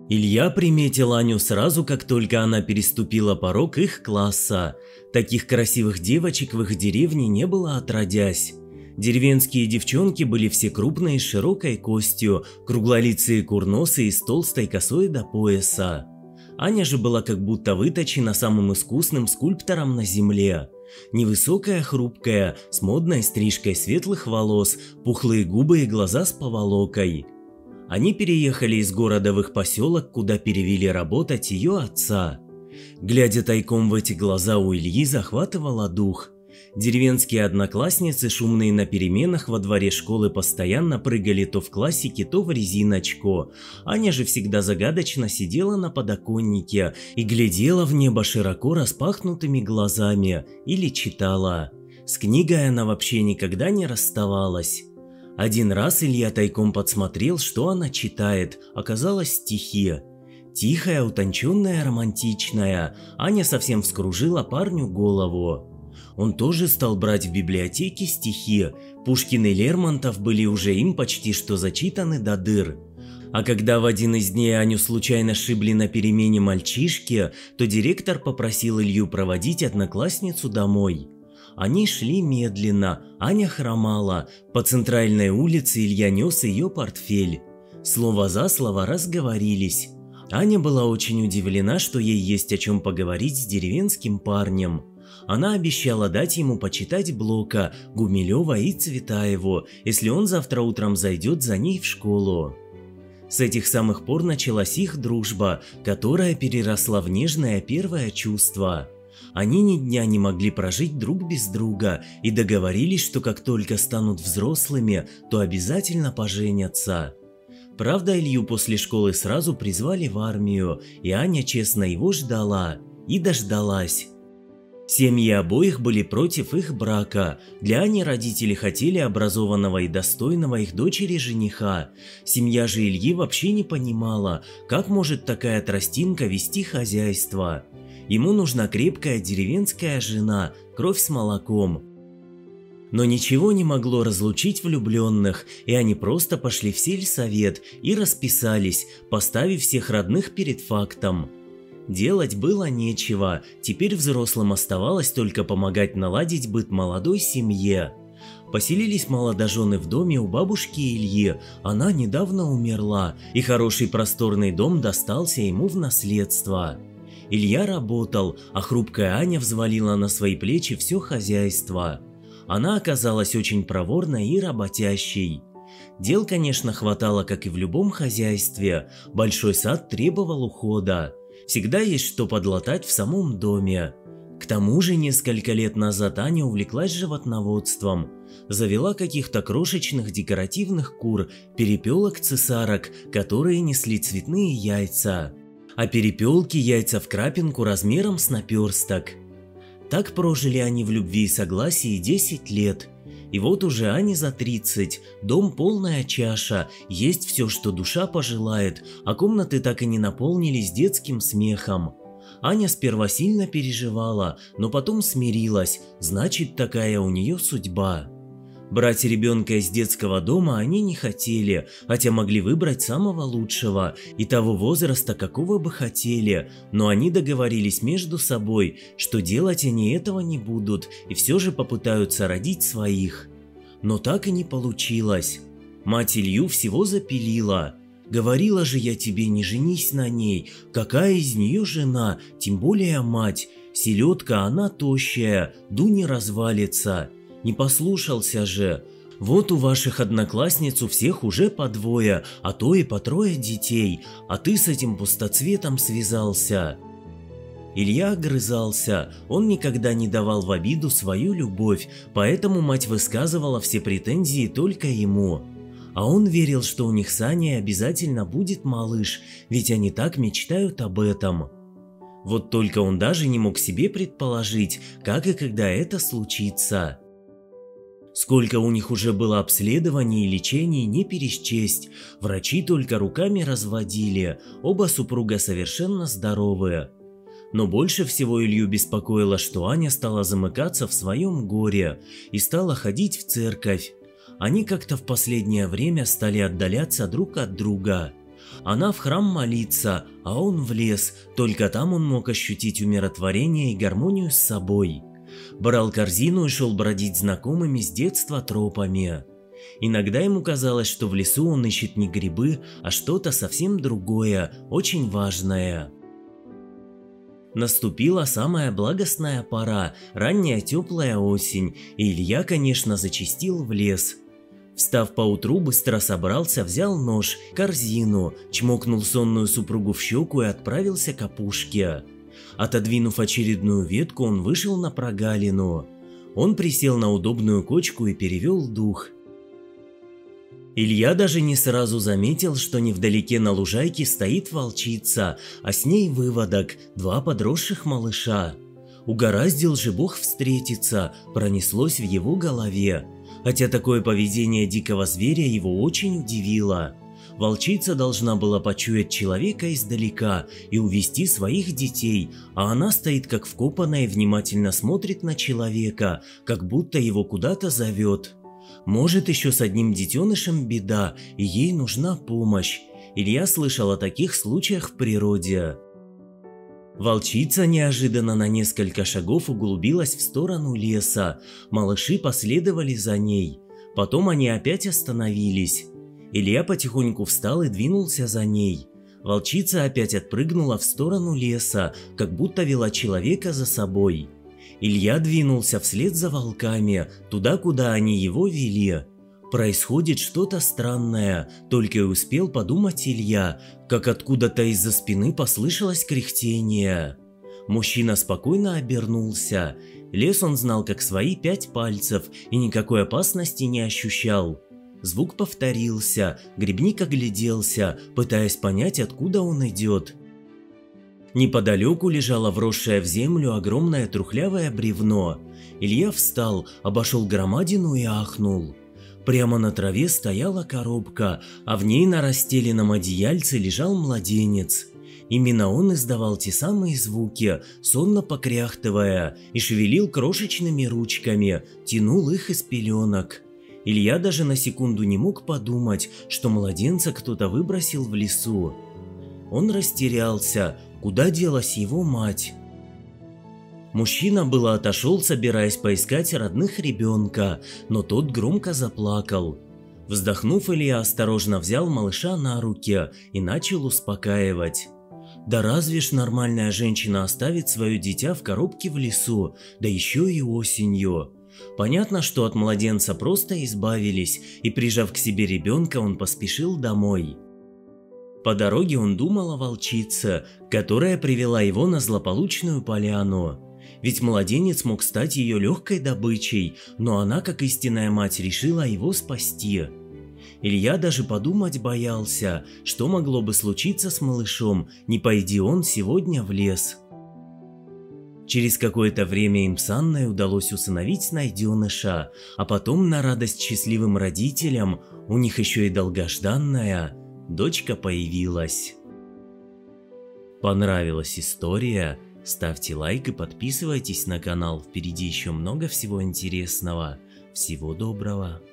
Илья приметил Аню сразу, как только она переступила порог их класса. Таких красивых девочек в их деревне не было отродясь. Деревенские девчонки были все крупные с широкой костью, круглолицые курносые с толстой косой до пояса. Аня же была как будто выточена самым искусным скульптором на земле. Невысокая, хрупкая, с модной стрижкой светлых волос, пухлые губы и глаза с поволокой. Они переехали из города в их поселок, куда перевели работать ее отца. Глядя тайком в эти глаза, у Ильи захватывало дух. Деревенские одноклассницы, шумные на переменах во дворе школы, постоянно прыгали то в классике, то в резиночку. Аня же всегда загадочно сидела на подоконнике и глядела в небо широко распахнутыми глазами или читала. С книгой она вообще никогда не расставалась. Один раз Илья тайком подсмотрел, что она читает. Оказалось, стихи. Тихая, утонченная, романтичная. Аня совсем вскружила парню голову. Он тоже стал брать в библиотеке стихи. Пушкин и Лермонтов были уже им почти что зачитаны до дыр. А когда в один из дней Аню случайно шибли на перемене мальчишки, то директор попросил Илью проводить одноклассницу домой. Они шли медленно, Аня хромала. По центральной улице Илья нес ее портфель. Слово за слово разговорились. Аня была очень удивлена, что ей есть о чем поговорить с деревенским парнем. Она обещала дать ему почитать Блока, Гумилева и Цветаеву, если он завтра утром зайдет за ней в школу. С этих самых пор началась их дружба, которая переросла в нежное первое чувство. Они ни дня не могли прожить друг без друга и договорились, что как только станут взрослыми, то обязательно поженятся. Правда, Илью после школы сразу призвали в армию, и Аня честно его ждала. И дождалась. Семьи обоих были против их брака. Для Ани родители хотели образованного и достойного их дочери жениха. Семья же Ильи вообще не понимала, как может такая тростинка вести хозяйство. Ему нужна крепкая деревенская жена, кровь с молоком. Но ничего не могло разлучить влюбленных, и они просто пошли в сельсовет и расписались, поставив всех родных перед фактом. Делать было нечего, теперь взрослым оставалось только помогать наладить быт молодой семье. Поселились молодожены в доме у бабушки Ильи, она недавно умерла, и хороший просторный дом достался ему в наследство. Илья работал, а хрупкая Аня взвалила на свои плечи все хозяйство. Она оказалась очень проворной и работящей. Дел, конечно, хватало, как и в любом хозяйстве. Большой сад требовал ухода. Всегда есть что подлатать в самом доме. К тому же несколько лет назад Аня увлеклась животноводством. Завела каких-то крошечных декоративных кур, перепелок, цесарок, которые несли цветные яйца. А перепелки яйца в крапинку размером с наперсток. Так прожили они в любви и согласии 10 лет. И вот уже Ане за 30, дом полная чаша, есть все, что душа пожелает, а комнаты так и не наполнились детским смехом. Аня сперва сильно переживала, но потом смирилась, значит, такая у нее судьба. Брать ребенка из детского дома они не хотели, хотя могли выбрать самого лучшего и того возраста, какого бы хотели, но они договорились между собой, что делать они этого не будут и все же попытаются родить своих. Но так и не получилось. Мать Илью всего запилила. Говорила же я тебе, не женись на ней, какая из нее жена, тем более мать, селедка она тощая, Дуня развалится. Не послушался же. Вот у ваших одноклассниц у всех уже по двое, а то и по трое детей, а ты с этим пустоцветом связался. Илья огрызался, он никогда не давал в обиду свою любовь, поэтому мать высказывала все претензии только ему. А он верил, что у них с Аней обязательно будет малыш, ведь они так мечтают об этом. Вот только он даже не мог себе предположить, как и когда это случится. Сколько у них уже было обследований и лечений не пересчесть, врачи только руками разводили, оба супруга совершенно здоровые. Но больше всего Илью беспокоило, что Аня стала замыкаться в своем горе и стала ходить в церковь. Они как-то в последнее время стали отдаляться друг от друга. Она в храм молиться, а он в лес, только там он мог ощутить умиротворение и гармонию с собой. Брал корзину и шел бродить знакомыми с детства тропами. Иногда ему казалось, что в лесу он ищет не грибы, а что-то совсем другое, очень важное. Наступила самая благостная пора, ранняя теплая осень, и Илья, конечно, зачастил в лес. Встав поутру, быстро собрался, взял нож, корзину, чмокнул сонную супругу в щеку и отправился к опушке. Отодвинув очередную ветку, он вышел на прогалину. Он присел на удобную кочку и перевел дух. Илья даже не сразу заметил, что невдалеке на лужайке стоит волчица, а с ней выводок, 2 подросших малыша. Угораздил же Бог встретиться, пронеслось в его голове. Хотя такое поведение дикого зверя его очень удивило. Волчица должна была почуять человека издалека и увести своих детей, а она стоит как вкопанная и внимательно смотрит на человека, как будто его куда-то зовет. Может, еще с одним детенышем беда, и ей нужна помощь. Илья слышал о таких случаях в природе. Волчица неожиданно на несколько шагов углубилась в сторону леса. Малыши последовали за ней. Потом они опять остановились. Илья потихоньку встал и двинулся за ней. Волчица опять отпрыгнула в сторону леса, как будто вела человека за собой. Илья двинулся вслед за волками, туда, куда они его вели. Происходит что-то странное, только и успел подумать Илья, как откуда-то из-за спины послышалось кряхтение. Мужчина спокойно обернулся. Лес он знал как свои 5 пальцев и никакой опасности не ощущал. Звук повторился, грибник огляделся, пытаясь понять, откуда он идет. Неподалеку лежало вросшее в землю огромное трухлявое бревно. Илья встал, обошел громадину и ахнул. Прямо на траве стояла коробка, а в ней на расстеленном одеяльце лежал младенец. Именно он издавал те самые звуки, сонно покряхтывая, и шевелил крошечными ручками, тянул их из пеленок. Илья даже на секунду не мог подумать, что младенца кто-то выбросил в лесу. Он растерялся, куда делась его мать. Мужчина было отошел, собираясь поискать родных ребенка, но тот громко заплакал. Вздохнув, Илья осторожно взял малыша на руки и начал успокаивать. Да разве ж нормальная женщина оставит свое дитя в коробке в лесу, да еще и осенью? Понятно, что от младенца просто избавились, и прижав к себе ребенка, он поспешил домой. По дороге он думал о волчице, которая привела его на злополучную поляну. Ведь младенец мог стать ее легкой добычей, но она, как истинная мать, решила его спасти. Илья даже подумать боялся, что могло бы случиться с малышом, не пойди он сегодня в лес. Через какое-то время им с Анной удалось усыновить найденыша, а потом, на радость счастливым родителям, у них еще и долгожданная дочка появилась. Понравилась история? Ставьте лайк и подписывайтесь на канал, впереди еще много всего интересного. Всего доброго!